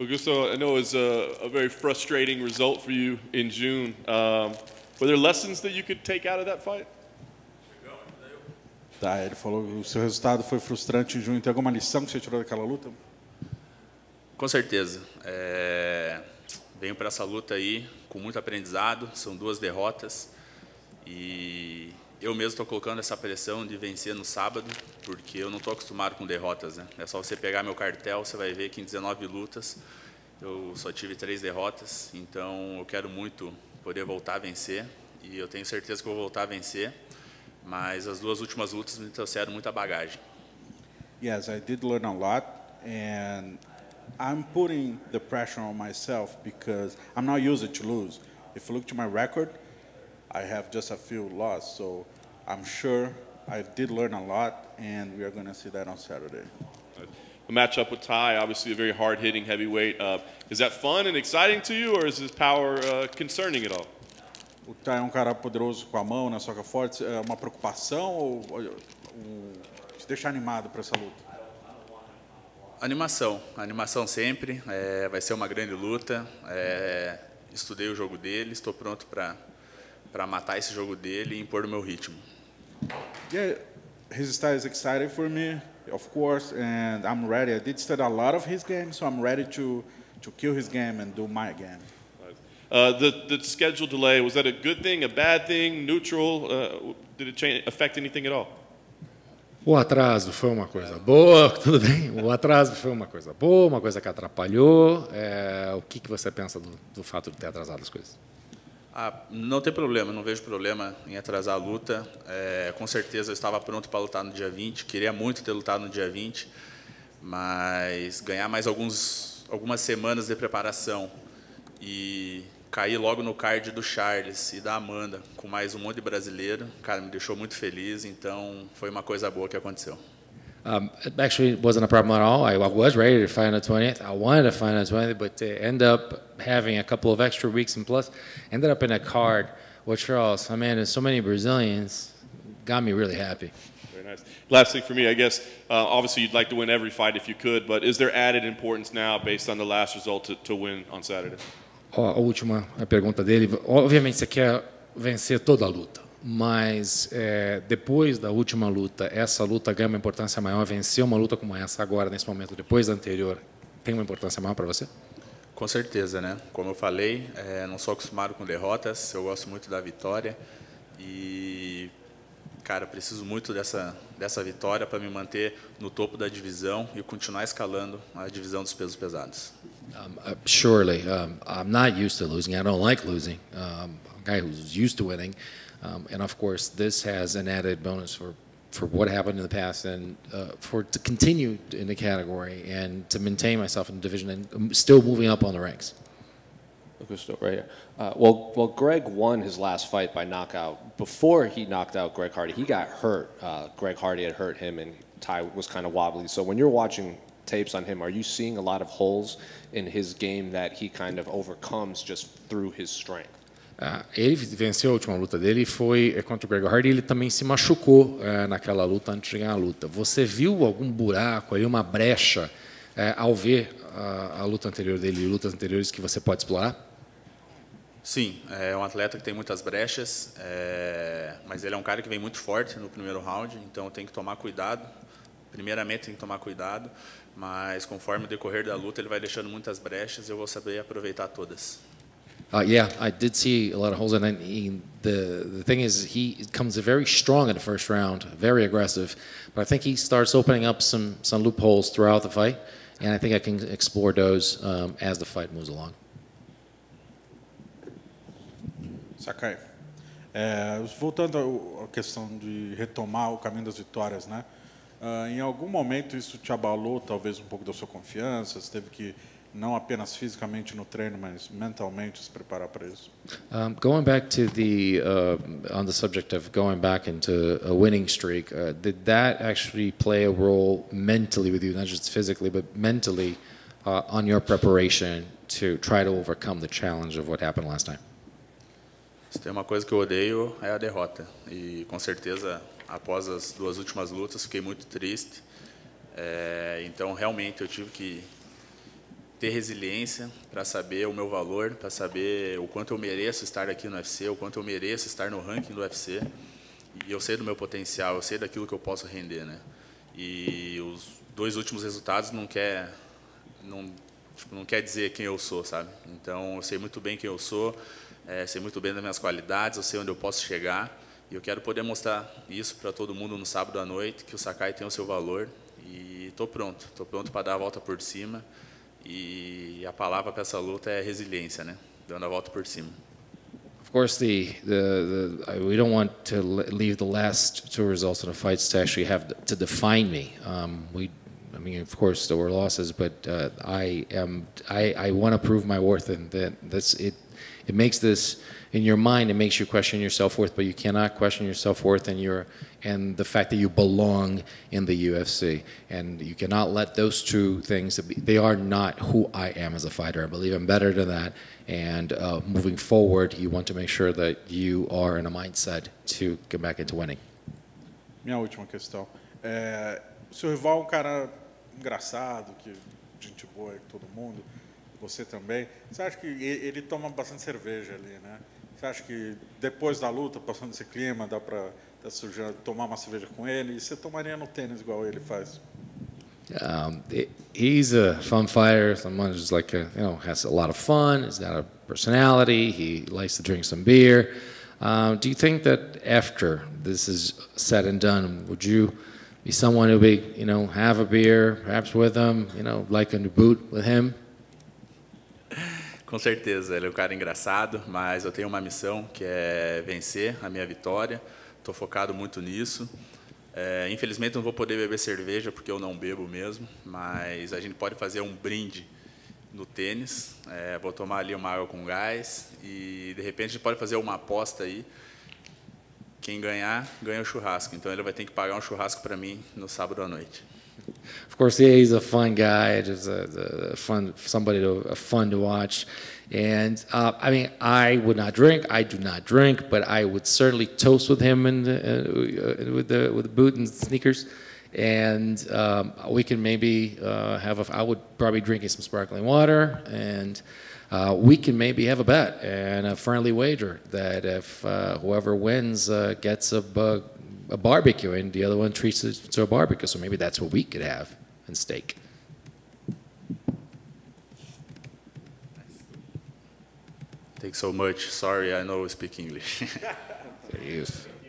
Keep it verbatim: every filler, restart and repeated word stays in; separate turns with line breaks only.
Augusto, I know it was a, a very frustrating result for you in June. Um, were there lessons that you could take out of that fight?
Tá, ele falou que o seu resultado foi frustrante em junho. Tem alguma lição que você tirou daquela luta?
Com certeza. É... Venho para essa luta aí com muito aprendizado. São duas derrotas e eu mesmo estou colocando essa pressão de vencer no sábado, porque eu não estou acostumado com derrotas, né? É só você pegar meu cartel, você vai ver que em dezenove lutas eu só tive três derrotas. Então eu quero muito poder voltar a vencer e eu tenho certeza que eu vou voltar a vencer. Mas as duas últimas lutas me trouxeram muita bagagem.
Yes, I did learn a lot, and I'm putting the pressure on myself because I'm not used to lose. If you look to my record, I have just a few losses, so I'm sure I did learn a lot, and we are going to see that on Saturday.
A matchup with Ty, obviously a very hard-hitting heavyweight. Uh, is that fun and exciting to you, or is his power uh, concerning at all?
O Ty é um cara poderoso com a mão, na soca forte. É uma preocupação ou, ou, ou te deixa animado para essa luta?
Animação, animação sempre. É, vai ser uma grande luta. É, estudei o jogo dele, estou pronto para para matar esse jogo dele e impor o meu ritmo.
Yeah, his style is exciting for me, of course, and I'm ready. I did study a lot of his game, so I'm ready to to kill his game and do my game.
Uh, the, the schedule delay, was that a good thing, a bad thing, neutral? Uh, did it change, affect anything at all?
O atraso foi uma coisa boa, tudo bem? O atraso foi uma coisa boa, uma coisa que atrapalhou. É, o que, que você pensa do, do fato de ter atrasado as coisas?
Ah, não tem problema, não vejo problema em atrasar a luta. É, com certeza eu estava pronto para lutar no dia vinte, queria muito ter lutado no dia vinte, mas ganhar mais alguns, algumas semanas de preparação e cair logo no card do Charles e da Amanda, com mais um monte de brasileiro, cara, me deixou muito feliz, então foi uma coisa boa que aconteceu.
Um, it actually wasn't a problem at all. I, I was ready to fight on the twentieth. I wanted to fight on the twentieth, but to end up having a couple of extra weeks and plus, ended up in a card, which for us, I mean, there's so many Brazilians, got me really happy.
Very nice. Last thing for me, I guess, uh, obviously you'd like to win every fight if you could, but is there added importance now based on the last result to, to win on Saturday?
Oh, a última a pergunta dele, obviamente você quer vencer toda a luta, mas é, depois da última luta, essa luta ganha uma importância maior, vencer uma luta como essa agora, nesse momento, depois da anterior, tem uma importância maior para você?
Com certeza, né? Como eu falei, é, não sou acostumado com derrotas, eu gosto muito da vitória e, cara, preciso muito dessa, dessa vitória para me manter no topo da divisão e continuar escalando a divisão dos pesos pesados.
Um, uh, surely, um, I'm not used to losing. I don't like losing. Um, a guy who's used to winning, um, and of course, this has an added bonus for, for what happened in the past, and uh, for to continue in the category and to maintain myself in the division and still moving up on the ranks.
Augusto, right here. Uh, well, well, Greg won his last fight by knockout. Before he knocked out Greg Hardy, he got hurt. Uh, Greg Hardy had hurt him, and Ty was kind of wobbly. So when you're watching tapes on him, are you seeing a lot of holes in his game that he kind of overcomes just through his strength?
Uh, ele venceu a última luta dele, foi contra o Greg Hardy. Ele também se machucou uh, naquela luta antes de ganhar a luta. Você viu algum buraco, ali, uma brecha, uh, ao ver uh, a luta anterior dele e lutas anteriores que você pode explorar?
Sim, é um atleta que tem muitas brechas, é, mas ele é um cara que vem muito forte no primeiro round, então tem que tomar cuidado. Primeiramente tem que tomar cuidado, mas conforme o decorrer da luta ele vai deixando muitas brechas e eu vou saber aproveitar todas.
Uh, yeah, I did see a lot of holes in it. He, the the thing is, he comes very strong in the first round, very aggressive, but I think he starts opening up some some loopholes throughout the fight, and I think I can explore those um, as the fight moves along.
Sakai. É, voltando à questão de retomar o caminho das vitórias, né? Uh, em algum momento isso te abalou, talvez um pouco da sua confiança? Você teve que não apenas fisicamente no treino, mas mentalmente se preparar para isso?
Um, going back to the uh, on the subject of going back into a winning streak, uh, did that actually play a role mentally with you, not just physically, but mentally uh, on your preparation to try to overcome the challenge of what happened last time?
Se tem uma coisa que eu odeio é a derrota e com certeza após as duas últimas lutas fiquei muito triste. É, então realmente eu tive que ter resiliência para saber o meu valor, para saber o quanto eu mereço estar aqui no U F C, o quanto eu mereço estar no ranking do U F C. E eu sei do meu potencial, eu sei daquilo que eu posso render, né? E os dois últimos resultados não quer, não, tipo, não quer dizer quem eu sou, sabe? Então, eu sei muito bem quem eu sou, é, sei muito bem das minhas qualidades, eu sei onde eu posso chegar. E eu quero poder mostrar isso para todo mundo no sábado à noite, que o Sakai tem o seu valor. E estou pronto, estou pronto para dar a volta por cima. E a palavra para essa luta é resiliência, né? Dando a volta por cima.
Of course, the, the, the we don't want to leave the last two results in the fights to actually have to define me. Um, we, I mean, of course, there were losses, but uh, I am I, I want to prove my worth, and that that's it. It makes this in your mind. It makes you question your self-worth, but you cannot question your self-worth and your and the fact that you belong in the U F C. And you cannot let those two things. They are not who I am as a fighter. I believe I'm better than that. And uh, moving forward, you want to make sure that you are in a mindset to get back into winning.
Minha última questão. É, o seu rival é um cara engraçado, que gente boa com todo mundo. Você também. Você acha que ele toma bastante cerveja ali, né? Você acha que depois da luta, passando esse clima, dá para tomar uma cerveja com ele? E você tomaria no tênis igual ele faz?
Um, he's a fun fighter. Someone who's like a, you know, has a lot of fun. He's got a personality. He likes to drink some beer. Um, do you think that after this is said and done, would you be someone who be, you know, have a beer, perhaps with him, you know, like in the boot with him?
Com certeza, ele é um cara engraçado, mas eu tenho uma missão que é vencer a minha vitória. Estou focado muito nisso. É, infelizmente não vou poder beber cerveja porque eu não bebo mesmo, mas a gente pode fazer um brinde no tênis. É, vou tomar ali uma água com gás e de repente a gente pode fazer uma aposta aí. Quem ganhar, ganha o churrasco. Então ele vai ter que pagar um churrasco para mim no sábado à noite.
Of course, yeah, he's a fun guy, just a, a fun, somebody to, a fun to watch. And uh, I mean, I would not drink. I do not drink, but I would certainly toast with him and uh, with the with the boot and sneakers. And um, we can maybe uh, have a. I would probably drinking some sparkling water, and uh, we can maybe have a bet and a friendly wager that if uh, whoever wins uh, gets a. a a barbecue, and the other one treats it to a barbecue. So maybe that's what we could have and steak.
Thanks so much. Sorry, I know I speak English.
Yes.